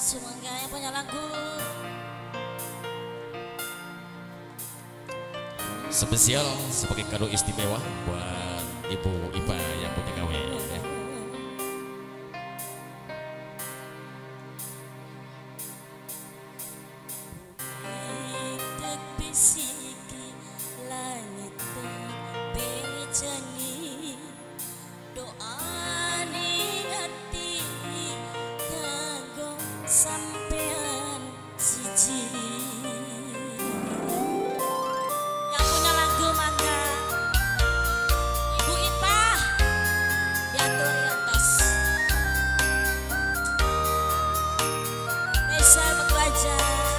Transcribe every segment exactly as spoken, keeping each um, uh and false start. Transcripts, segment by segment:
Semoga yang punya lagu spesial sebagai kado istimewa buat Ibu Ipa yang punya gawe ya. sampean siji yang punya lagu mangga Ibu Ipa diatur yang tos bisa bekerja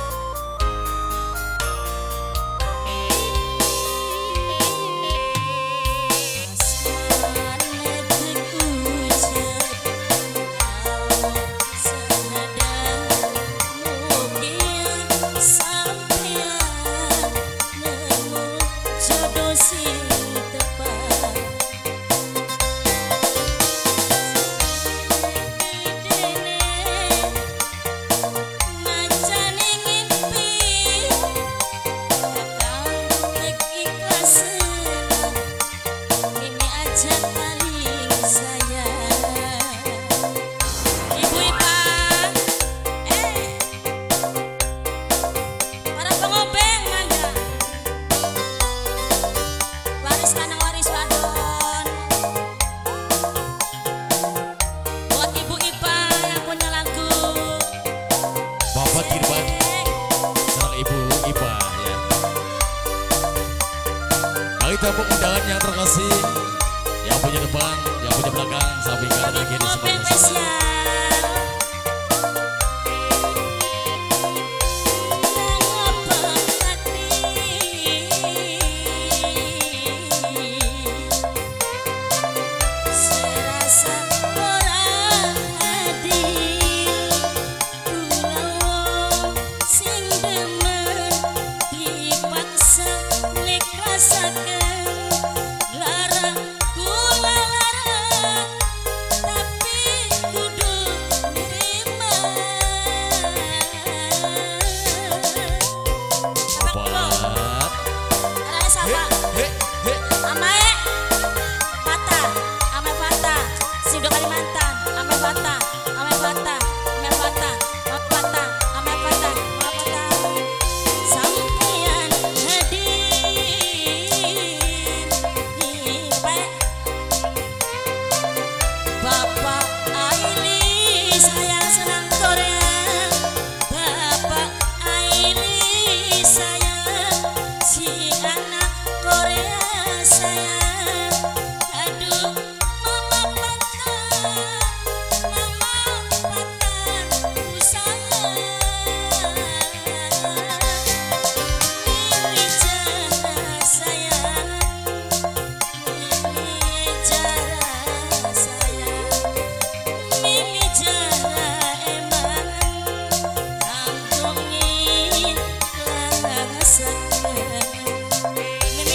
tepuk undangan yang terkasih, yang punya depan, yang punya belakang, samping kanan kiri semuanya.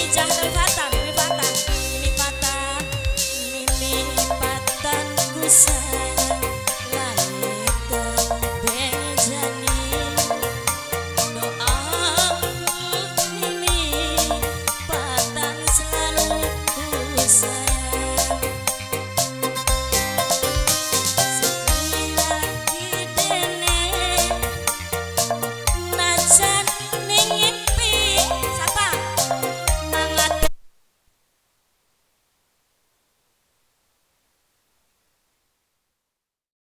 Mimi patah, Mimi patah, Mimi patah, Mimi patah,